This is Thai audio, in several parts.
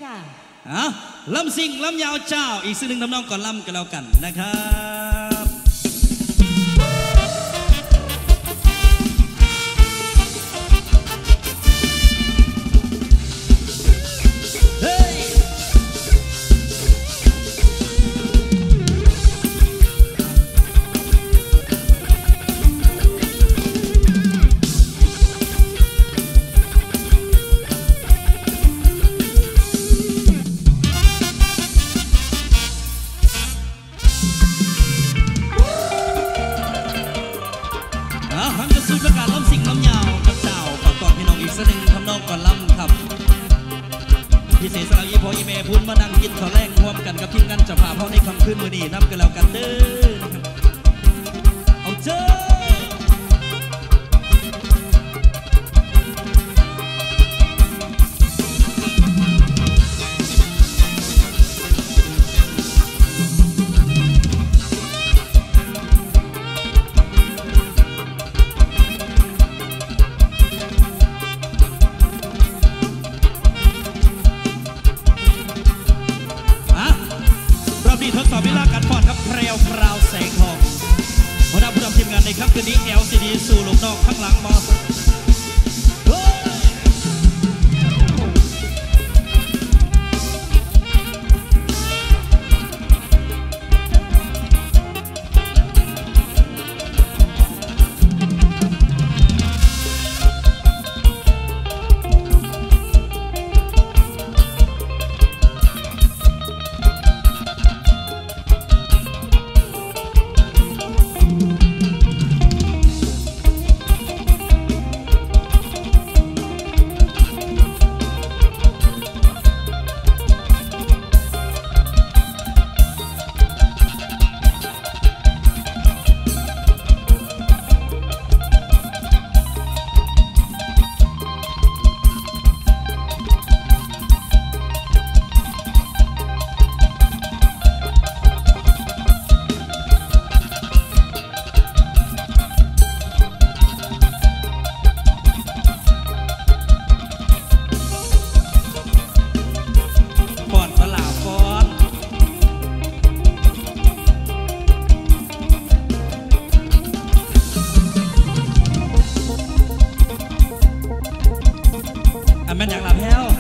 ค่ะลำซิ่งลำยาวเจ้าอีกสิ่งหนึ่งทำนองก่อนลำกันแล้วกันนะครับพิเศษสำหรับอีพ่ออีแม่พูนมานั่งกินข้าวแรงร่วมกันกับทีมงานจะพาพ่อในคำคืนมื้อนี้นำกันแล้วกันเด้อนะครับเอาเจ้าทดสอบเวลาการพอดครับแพรวพราวแสงทองหัวหน้าผู้นำทีมงานในค่ำคืนนี้ LCD สู่ลูกนอกข้างหลังมอมันอยากหลับแพ้ว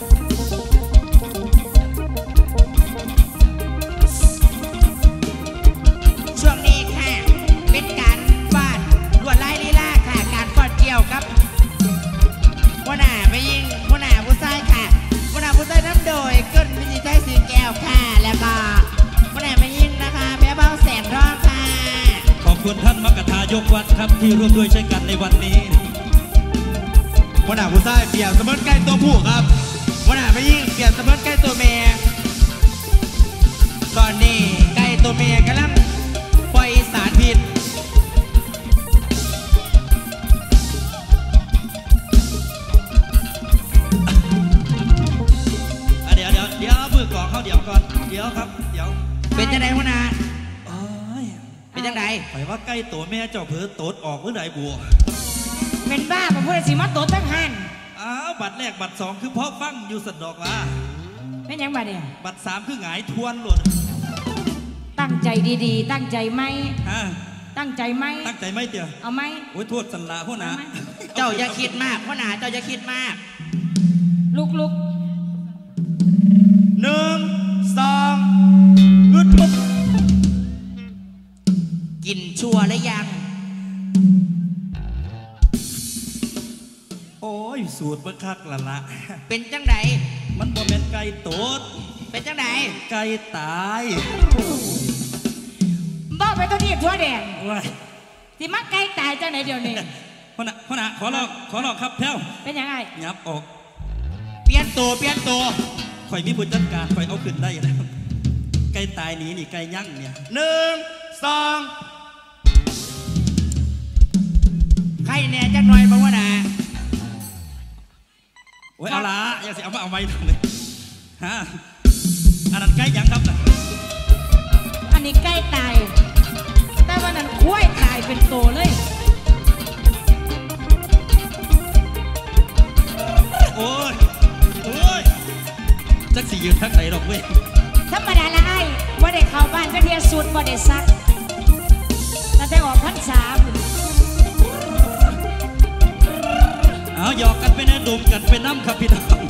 ช่วงนี้ค่ะเป็นการฟาดลวดลายลีลาค่ะการฟาดเกี่ยวกับหัวหน้าไปยิงหัวหน้าผู้ชายค่ะหัวหน้าผู้ชายนำโดยเกินวิจิตรสิงแก้วค่ะแล้วก็หัวหน้าไปยิงนะคะแม่เบาแสนรองค่ะขอบคุณท่านมกทายกวัดครับที่ร่วมด้วยช่วยกันในวันนี้หัวหน้าผู้ชายเปลี่ยนเสมือนใกล้ตัวผู้ครับหัวหน้าไปยิ่งเปลี่ยนเสมือนใกล้ตัวเมียตอนนี้ใกล้ตัวเมียกำลังปล่อยสารพิษเดี๋ยวมือกองเขาเดี๋ยวก่อนเดี๋ยวครับเดี๋ยวเป็นจังไดหัวหน้าเป็นจังไดไปว่าใกล้ตัวแม่เจ้าเผือโตดออกเมื่อใดบัวเป็นบ้าเพื่อนสิมาโตตั้งหันบัตรแรกบัตรสองคือพ่อฟังอยู่สะดอกว่าเป็นยังบัตรเนี่ยบัตรสามคือหงายทวนหล่นตั้งใจดีๆตั้งใจไหมตั้งใจไหมตั้งใจไหมเตี่ยเอาไหมโอ้ยโทษสันละพ่อหนาเจ้าอย่าคิดมากพ่อหนาเจ้าอย่าคิดมากลุก1 2 ฮึดปุ๊บกินชัวร์แล้วยังโอ้ยสูตรมันคักละเป็นจังไดมันบ่เป็นไก่โตดเป็นจังไดไก่ตายบ้าไปตัวนี้ทั่วแดงสิมักไก่ตายจังไหนเดี๋ยวนี้พ่อหน้าขอลองครับแพ้วเป็นยังไงยับออกเปลี่ยนตัวข่อยมีผู้จัดการข่อยเอาขึ้นได้แล้วไก่ตายนี้นี่ไก่ย่างเนี่ย 1 2 ใครเนี่ยจังหน่อยบอกว่านะโอ้ยเอาละอย่าสิเอาไว้ตรงนี้อันนั้นไก่ยังครับอันนี้ไก่ตายแต่วันนั้นคุ้ยตายเป็นโตเลยโอ้ยจักสิยืนทักไหนดอกเว้ยธรรมดาละไอ้ว่าได้เข้าบ้านก็เทียสูตรว่าได้ซักตั้งแต่ออกพรรษาเอาหยอกกันไปนะดมกันไปน้ำครับพี่น้อง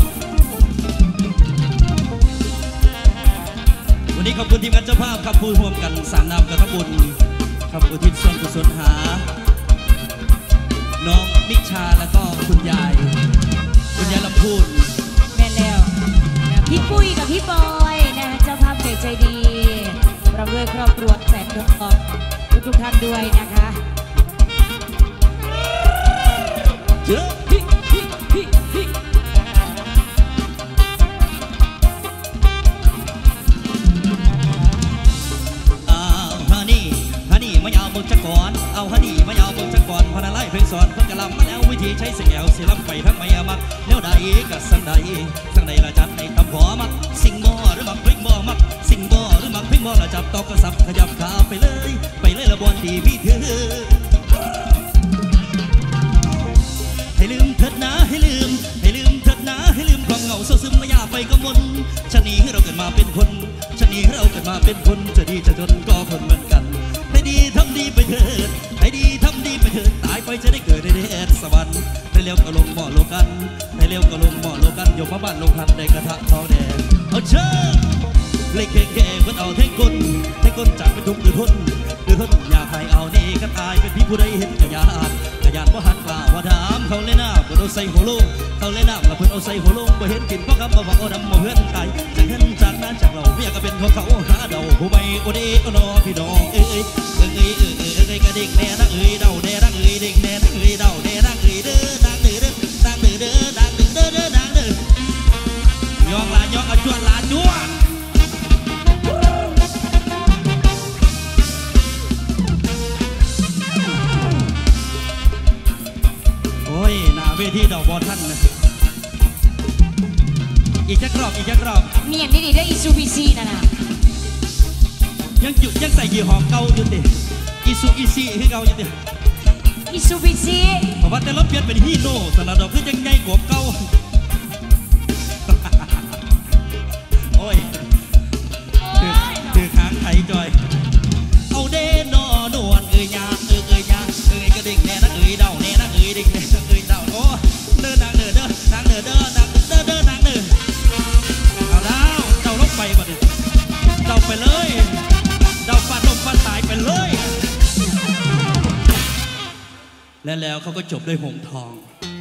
วันนี้ขอบคุณทีมงานเจ้าภาพครับผู้ร่วมกันสร้างนามกระทำบุญครับอุทิศส่วนกุศลหาน้องนิชาแล้วก็คุณยายลำพูนแม่แล้วพี่ปุ้ยกับพี่บอยนะเจ้าภาพใจดีเราด้วยครอบครัวแสนดอกทุกท่านด้วยนะคะเยอะฮันนี่มายาวมึงจะก่อนเอาฮันนี่มายาวมึงจะก่อนพนันไล่เพลงสอนเพิ่งกระลำมาแล้ววิธีใช้เสียงแอวเสียลำไปทั้งไม่มักแล้วใดกับสังใดละจัดในตำหอมักสิ่งบ่หรือมักเพลงบ่มักสิ่งบ่หรือมักเพลงบ่ละจับตอกกระสับขยับขาไปเลยละบอลดีพี่เธอให้ลืมเถิดนะให้ลืมเถิดนะให้ลืมความเหงาเศร้าซึมระยะไปก็มนชะนีให้เราเกิดมาเป็นคนชะนีให้เราเกิดมาเป็นคนจะดีจะจนก็คนเหมือนกันให้ดีทำดีไปเถิดให้ดีทำดีไปเถิดตายไปจะได้เกิดในแดนสวรรค์ให้เร็วก็ลงหม้อโลกันให้เร็วก็ลงหม้อโลกันยกมาบ้านลงทันในกระทะทองแดงเอาเชิญเล็กแก่เพื่อเอาเท่งคนจากเป็นทุกข์หรือทนอยากให้เอานี่กันตายเป็นพี่ผู้ใดเห็นกระยานว่าหันกล่าวว่าถามเขาเล่นหน้าเพื่อเอาใส่หัวลงเขาเล่นหน้ามาเพื่อเอาใส่หัวลงบ่เห็นกินเพราะคำมาบอกเอาดำมาเพื่อนตายจากนั้นจากนั้นจากเราเมียก็เป็นของเขาหาเดาผู้ไม่โอเดโอนอพี่น้องเอ้ยกระดิ่งแน่นักเดาแน่นักดิ่งแน่นักเดาแน่นักเด้อดังเด้อดังเด้อดังเด้อดังเด้อยองลายองเอาจวนลาจวนเวทีดอกบอลท่านนะอีกจักรอบเมียนนี่ได้อิซูบิซีนะยังใส่ยี่ห้อเก่าอยู่ติอิซูอีซีคือเก่าอยู่ติอิซูบิซีเพราะว่าแต่เราเปลี่ยนเป็นฮีโน่สนับดอกคือยังใหญ่กว่าเก่าโอ้ยคือค้างไทยจอยเอาเด้นอนวลยากกระดิ่งแน่นักเดาแน่นักดิ่งแน่นักเดาโอ้เดินดังเด้อดังเด้อเอาแล้วเดาลงไปบ่ดิเดาไปเลยเดาฟาดลงฟาดตายไปเลยแล้วเขาก็จบด้วยหงทอง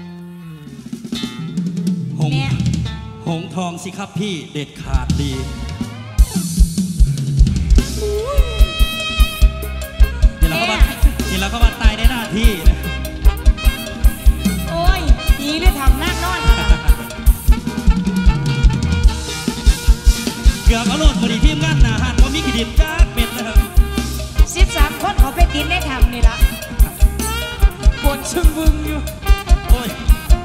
หงทองสิครับพี่เด็ดขาดดีนี่เราก็มาตายในหน้าที่นะโอ้ยนี่ได้ทำนักนอนเกือบเอาโลดบริทีมงานอาหารว่ามีกี่ดินจ้าเป็ดนะครับ 13 คนเขาไปดินได้ทำนี่ละปวดชึงบึงอยู่โอ้ย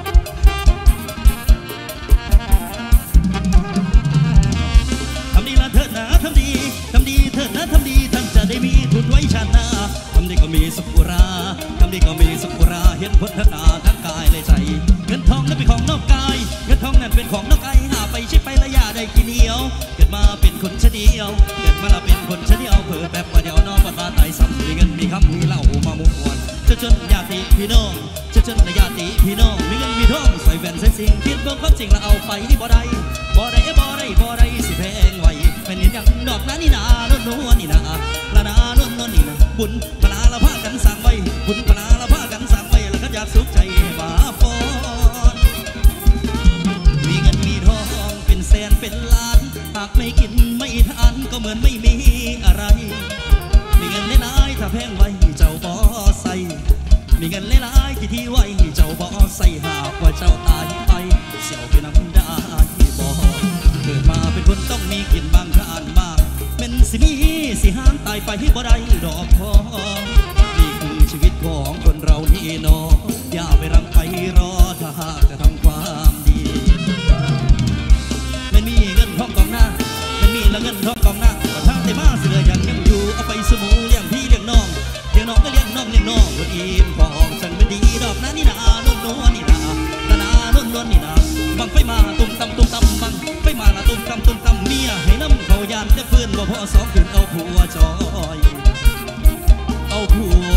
ทำดีละเถิดนะทำดีเถิดนะทำดีท่านจะได้มีทุนไว้ชาติหน้าทำดีก็มีสุขุราเห็นพ้นตาทั้งกายและใจเงินทองนั้นเป็นของนอกกายเงินทองนั้นเป็นของนอกกายหาไปใช้ไประยะได้กี่เหนียวเกิดมาเป็นคนเฉลียวเผื่อแบบว่าเดียวนอนบัดมาตายซ้ำมีเงินมีคำมีเหล้ามามุ่งหวนจนญาติพี่น้องญาติพี่น้องมีเงินมีทองใส่แหวนใส่สิ่งคิดเบิ่งความจริงแล้วเอาไปบ่ได้สิแพงไว้เป็นอย่างดอกนั้นนี่นาโน่นนี่นาละนาโน่นนี่นาบุญปลาละผ้ากันสั่งไว้บุญปลาละผ้ากันสั่งไว้แล้วก็อยากสุขใจมาฟอนมีเงินมีทองเป็นแสนเป็นล้านหากไม่กินไม่ทานก็เหมือนไม่มีอะไรมีเงินหลายๆถ้าแพงไว้เจ้าบ่ใส่มีเงินหลายๆที่ไว้เจ้าบ่ใส่หากว่าเจ้าตายไปเสียวไปน้ำได้บ่เกิดมาเป็นคนต้องมีกินบางทานมากเป็นสิมีสิห้ามตายไปบ่ได้ดอกทองนี่คือชีวิตของคนเรานี่น้ออย่าไปรังไปรอถ้าหากจะทำความดีมันมีเงินทองกองหน้ามันมีละเงินทองกองหน้าก็ทางแต่มาเสือยังอยู่เอาไปสมูเลี้ยงพี่เลี้ยงน้องก็เลี้ยงน้องคนอิ่มพองฉันเป็นดีดอกนั้นนี่นาโน่นนี่นาละนาโน่นนี่นาบังไฟมาตุ้มตำบังไฟมาละตุ้มตานจะฟื้นบ่พอสองคืนเอาผัวจอยเอาผัว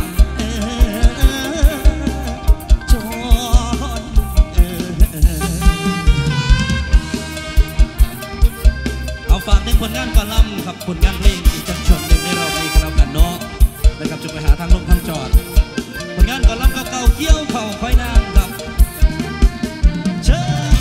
จอยเอาฝากในผลงานก่อนล่ำครับผลงานเพลงอีกจังชนหนึ่งในรอบนี้กันแล้วกันเนาะนะครับจุดไปหาทางลงทางจอดผลงานก่อนล่ำเก่าๆเกี่ยวเข่าค่อยนางครับเชิญ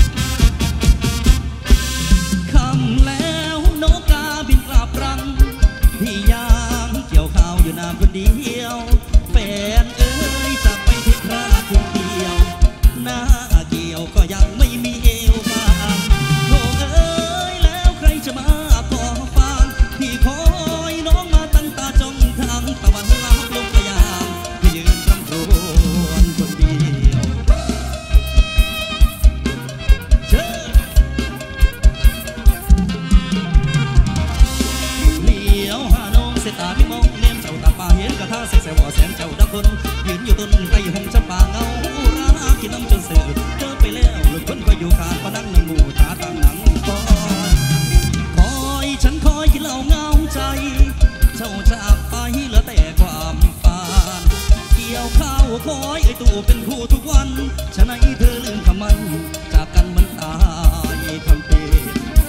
คำแล้วนกกาบินกลับรังพี่ยางเกี่ยวข้าวอยู่นานคนเดียวแฟนเอ้ยจะไปที่พระคุณเดียวหน้าเกี่ยวก็ยังไม่มีเอวบางโลกเอ้ยแล้วใครจะมาขอฟังพี่คอยน้องมาตั้งตาจ้องทางตะวันลับลงพยางพี่ยืนคำครวญคนเดียวเชิญเหลียวหาน้องเสตาพี่มองเลี้ยมเจ้าตาป่าเห็นกระทะเสกแสวแสนเจ้าดังคนยืนอยู่ต้นไตหงจำปาเงารากินน้ำจนเสือเจอไปแล้วหลุดคนก็อยู่ขาดพนังหนึ่งหมู่ตาตามหนังก่อนคอยฉันคอยที่เราเงาใจเจ้าจากไปเหลือแต่ความฝันเกี่ยวข้าวคอยไอตู่เป็นคู่ทุกวันฉะนั้นเธอลืมคำมันจากกันมันตายทำเป็น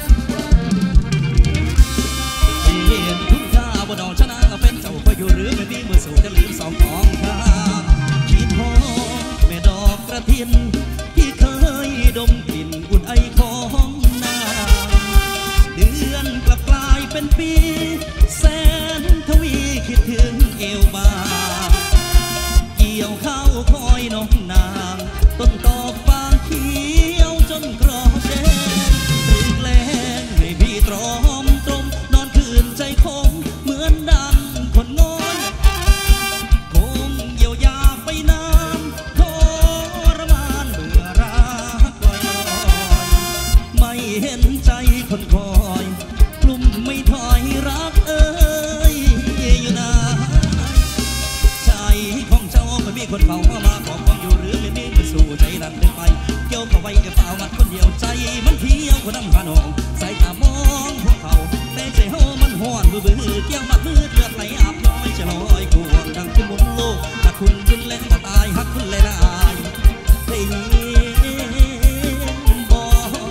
เห็นคุณค่าบ่ดอกชนะเป็นเจ้าคอยอยู่หรือไม่มีมือสู่จะลืมสองของข้าคิดฮอแม่ดอกกระเทียนที่เคยดมกลิ่นอุ่นไอของนาเดือนกลับกลายเป็นปีแสนทวีคิดถึงเอวบางเกี่ยวข้าวคอยน้องนางต้นตอกฟางเขียวจนกรอบแดงรึกแรงให้พี่ตรอมตรมนอนคืนใจคงเหมือนดังคนงอนคงเยียวยาไปนานทรมานเบื่อรักลอยลอยไม่เห็นใจคนคอยกลุ่มไม่ถอยรักเอ้ยอยู่นานใจของเจ้าไม่มีคนเฝ้ามาขอของอยู่หรือไม่มีมือสู่ใจนั้นเดินไปเกี่ยวเข้าไว้กับเฝ้ามัดคนเดียวใจมันเที่ยวคนน้ำพานองใส่ตามองพวกเขาแต่ใจเฮามันห่อนเบื่อเกี่ยวมัดมืดเลือดไหลอาบน้อยจะลอยกวงดังขึ้นบนโลกถ้าคุณจุนเล่นก็ตายหักคุณเลยละอายได้ยินบอก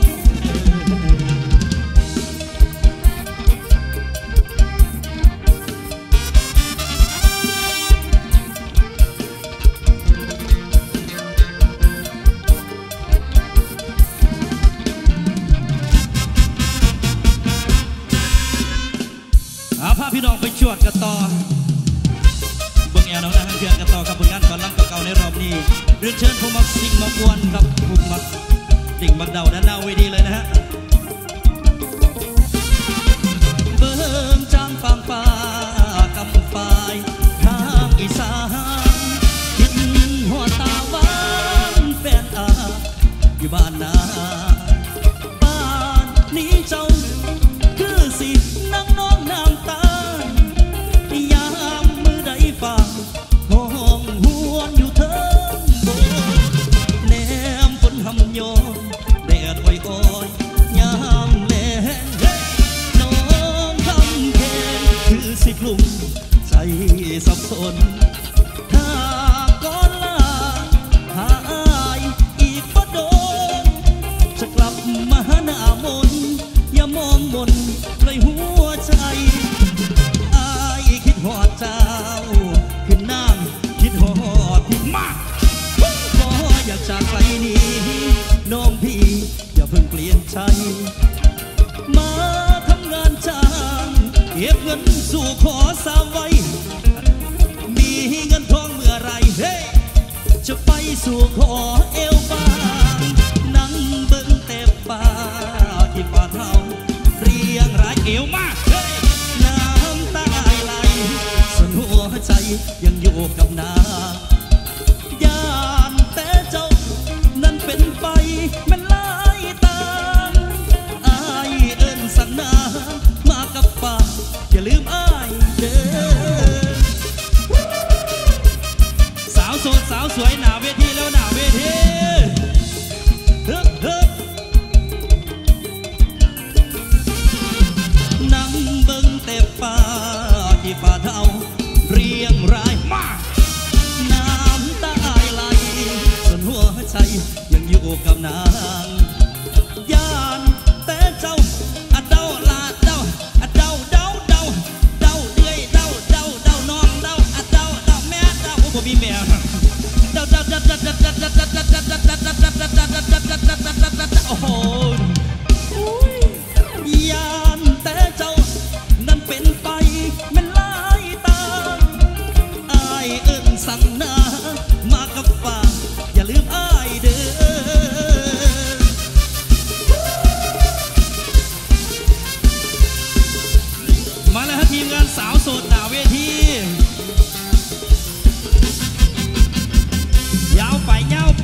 พาพี่น้องไปชวดกันต่อเบิ่งแอวน้องนะเพื่อนกันต่อกับผลงานก่อนล่ำเก่าๆในรอบนี้เรียนเชิญผู้มักสิ่งมักวนครับผู้มักสิ่งมักเดาด้านหน้าเวทีเลยนะฮะเบิ่งจางฟางฟ้ากำปายทางอีสานคิดหัวตาหวานแฟนอาอยู่บ้านนาบ้านนี้เจ้าคือสินั่งน้องน้ำตายามมือใดฟังห้องหวนอยู่เทิงบนแนมฝนทำโยนแดดอ้อยยามแลงน้องทำแค่คือสิกลุ่มใจสับสนถ้าก่อนลาหาอายอีกบ่โดนจะกลับมาหน้ามนอย่ามองมนเลยหัวใจอายคิดหอดเจ้าขึ้นน้ำคิดหอดมากขออยากจากไกลนี้น้องพี่อย่าเพิ่งเปลี่ยนใจมาทำงานจ้างเก็บเงินสู่ขอสาวไว้มีเงินทองเมื่อไรเฮ้จะไปสู่ขอเอวบางนั่งเบิ่งเต็บป่าที่ป่าเท่าเรียงรายเอวมากน้ำตาไหลส่วนหัวใจยังอยู่กับนาย่านแต่เจ้านั้นเป็นไปมันลายตามอายเอิ้นสั่งนามากับป่าอย่าลืมอายเด้อสาวโสดสาวสวยหน้าเวทีแล้วหน้าเวทีกับนางย่านแต่เจ้าเจ้าลาเจ้าเจ้าเจ้าเจ้าเจ้าเดือยเจ้าเจ้าเจ้าน้องเจ้าเจ้าเจ้าแม่เจ้าโอ้ผมมีแม่เจ้าโอ้โหยานแต่เจ้านั้นเป็นไปมันลายตาอายเอิ้นสั่งนามากับฟ้าอย่าลืมอายเด้อมาแล้วทีมงานสาวโสดหน้าเวทียาวไปยาวไป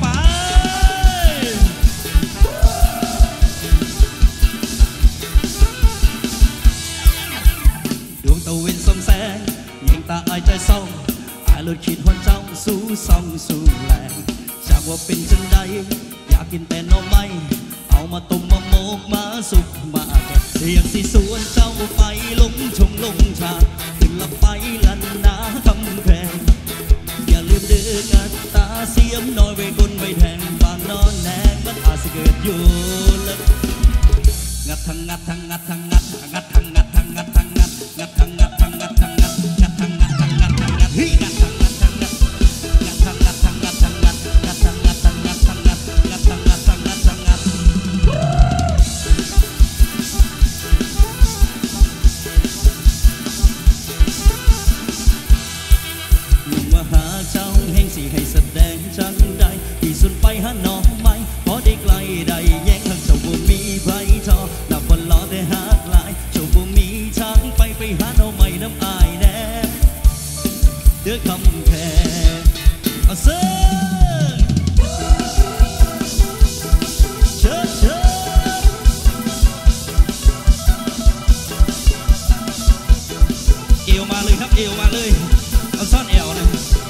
ดวงตะเวนส่องแสงยิงตาอายใจเศร้าอายเลือดขีดหัวเจ้าสู้ส่องสู้แรงจากว่าเป็นจังใดอยากกินแต่หน่อไม้เอามาต้มมาโมกมาสุกมาแกะเรียกสิสวนเจ้าไปลงชงลงชาขึ้นละไปลันนาคำแพงอย่าลืมเดือกันตาเสียมน้อยไว้กลไว้แทงบางนอนแนงมันอาจจะเกิดอยู่เลยงัดทั้งงัดทั้งงัดทั้งงัดงัดทั้งงัดทั้งงัดทั้งงัดงัดทั้งงัดทั้งงัดทั้งงัดงัดทั้งงัดทั้งงัดทั้งงัดเฮ้ยงัดทั้งงัดทั้งงัดงัดทั้งงัดทั้งงัดทั้งงัดงัดทั้งงัดทั้งงัดทั้งงัดงัดทั้งงัดทั้งงัดทั้งงัดลุงมาหาเจ้าแห่งสิให้แสดงจังใดที่สุดไปหาน้องไหมพอได้ไกลได้แย่งทางเจ้าบ่มีไผทอนับวันรอแต่หากหลายเจ้าบ่มีทางไปหาน้องใหม่น้ำอายแน่เด้อคำแพงเอาเซ่เชิญเชิญเอวมาเลยครับเอวมาเลยเอาซ่อนเอวนะ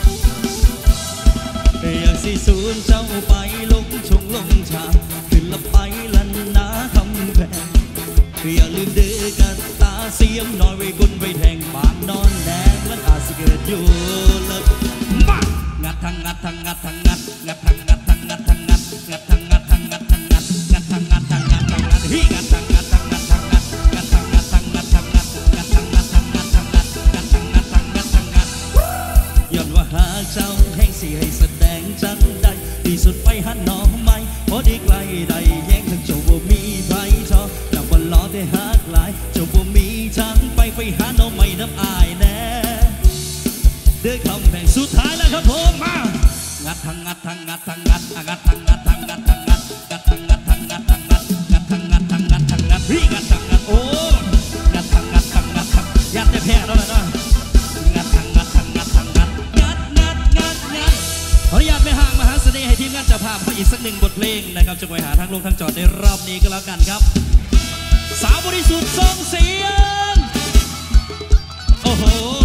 อยากสิสูนเจ้าไปลงชงลงชาขึ้นละไปลันนาคำแพงอย่าลืมเดือกันตาเสียมน้อยไว้กุนไว้แทงบางนอนแดงมันอาจจะเกิดอยู่เลยมางัดทั้งงัดทั้งงัดทั้งงัดงัดทั้งงัดทั้งงัดทั้งงัดงัดทั้งงัดทั้งงัดทั้งงัดงัดทั้งงัดทั้งงัดทั้งงัดฮีงัดทั้งงัดทั้งงัดทั้งงัดงัดทั้งงัดทั้งงัดทั้งงัดงัดทั้งงัดทั้งงัดทั้งงัดงัดทั้งงัดทั้งงัดทั้งงัดย้อนว่าหาเจ้าแห่งสิให้แสดงจังใดที่สุดไปหาน้องไหมพอได้ไกลได้แย่งทั้งเจ้าบ่มีไผทอนับวันรอแต่หากหลายเจ้าบ่มีทางไปหาน้องใหม่น้ำอายแน่เด้อคำแพงสุดท้ายแล้วครับผมมางัดทั้งงัดทั้งงัดทั้งงัดงัดทั้งงัดทั้งงัดทั้งงัดงัดทั้งงัดทั้งงัดทั้งงัดงัดทั้งงัดทั้งงัดทั้งงัดพี่งัดทั้งงัดโอ้งัดทั้งงัดทั้งงัดทั้งยัดแต่แพ้แล้วนะงัดทั้งงัดทั้งงัดทั้งงัดงัดงัดงัดงัดขออนุญาตไม่ห่างมหาเสน่ห์ให้ทีมงานเจ้าภาพเขาอีกสักหนึ่งบทเพลงนะครับจะไปหาทางลงทางจอดในรอบนี้ก็แล้วกันครับสาวบริสุทธิ์ทรงเสียงโอ้โห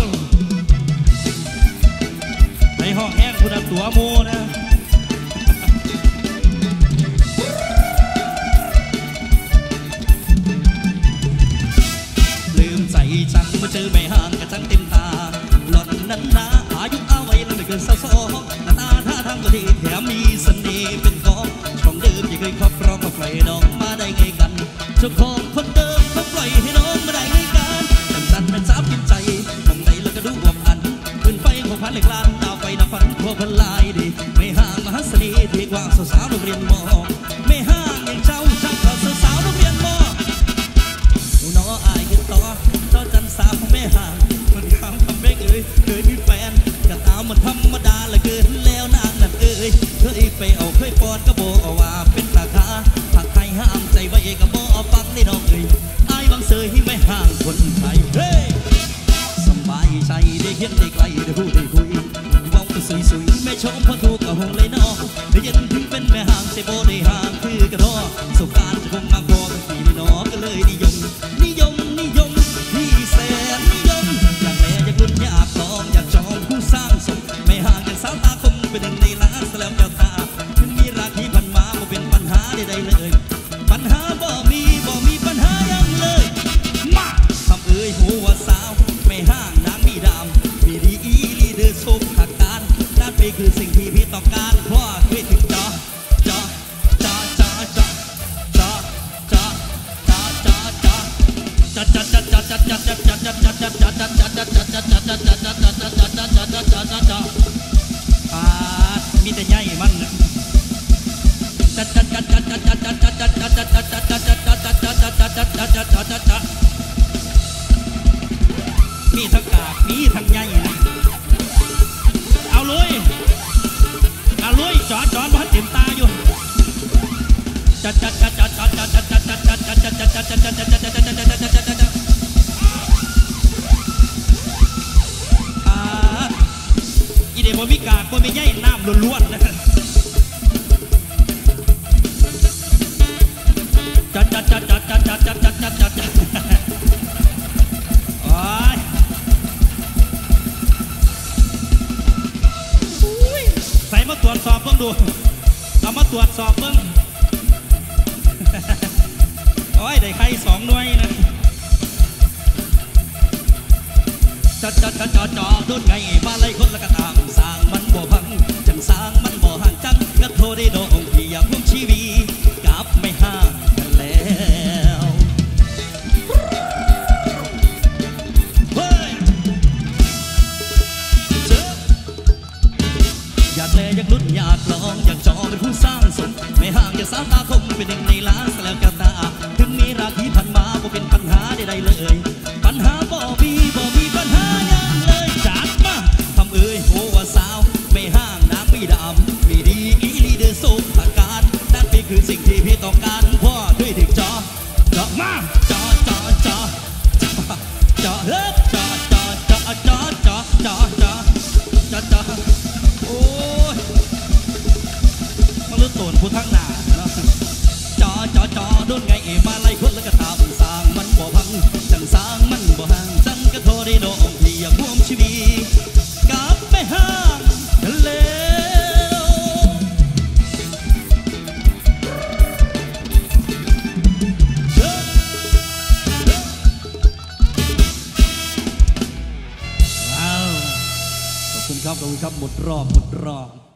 ในห้องแห้งคุณตัวโมนะลืมใจจังเมื่อเจอไม่ห่างกันจังเต็มตาหล่อนนั้นนะอายุเอาไว้แล้วไม่เกิน22หน้าตาท่าทางก็ดีแถมมีเสน่ห์เป็นของของเดิมที่เคยครอบครองมาปล่อยน้องมาได้ไงกันเจ้าของคนเดิมเขาปล่อยให้น้องมาได้ไงกันสั่นเป็นสาวกินใจมองไหนแล้วก็ดูอวบอันขึ้นไปของพันเหล็กล้านดาวไปนับฝันพวกพันลายดีไม่ห่างมหัศนีที่กว่าสาวโรงเรียนมอไม่ห่างอย่างเจ้าช่างเขาสาวโรงเรียนมอน้ออายขึ้นต่อจันสาวไม่ห่างมันคำเบกเคยมีแฟนก็ตามมันธรรมดาละเกินแล้วนางนั่นเคยไปเอาเคยปอนก็บอกเอาว่าเป็นราคาผักไทยห้ามใจไว้ก็บอกเอาปังได้น้องอายบางเสยไม่ห่างคนไทยเฮ้สบายใจได้เห็นได้ไกลได้พูดได้คุยว่างสวยๆไม่ชมพอถูกกับหงเลยน้องได้ยินถึงเป็นแม่ห่างใจโบได้ห่างคือกระดอสงการจะคงมาพอกันทีไม่น้องก็เลยนิยมที่แสนนิยมอยากแลอยากลุ้นอยากลองอยากจองผู้สร้างสมไม่ห่างอย่างสาวตาคมเป็นหนึ่งในล้านแล้วแก้วตาถึงมีรักที่พันมาบ่เป็นปัญหาใดๆเลยปัญหาบ่มีปัญหายังเลยมาทำหัวสาวไม่ห่างนางมีดำมีดีอีลีเดอร์ชมหักการด้านไปคือสิ่งที่พี่ต้องการเพราะเคยถึงจอจ้าปาดมีแต่ใหญ่มันมีทั้งกากมีทั้งใหญ่เอาเลยจอดบ้านเต็มตาอยู่อีเดบ่มีกากบ่มีใหญ่น้ำล้วนๆนะครับโอ้ยใส่มาตรวจสอบเบิ่งดูเอามาตรวจสอบเบิ่งโอ้ยได้ไข่2 หน่วยนะจอโดนไงมาไล่คนละกระตามสร้างมันบ่พังจังสร้างมันบ่ห่างจังก็โทษได้ดองที่อยากร่วมชีวิตกับไม่ห่างกันแล้วเฮ้ยอยากแลอยากลุ้นอยากลองอยากจอเป็นผู้สร้างสมไม่ห่างอย่าสาวตาคมเป็นหนึ่งในล้านแล้วกระตาถึงมีราคีพันมาบ่เป็นปัญหาใดๆเลยปัญหาบ่มีปัญหาอย่างเลยจัดมาทำเอ้ยโหว่าสาวไม่ห่างน้ำไม่ดำไม่ดีอีลีเดือดสุขอาการนั่นเป็นคือสิ่งที่พี่ต้องการพ่อด้วยถึงจอมาจอเฮ้ยจอโอ้ยมันรู้ตัวผู้ทั้งหนาเนาะจอโดนไงมาไล่คนแล้วก็ตามสร้างมันบ่พังจังสร้างมันบ่ห่างจังก็โทษได้ดองที่อยากร่วมชีวิตกับไม่ห่างกันแล้วว้าวขอบคุณครับหมดรอบ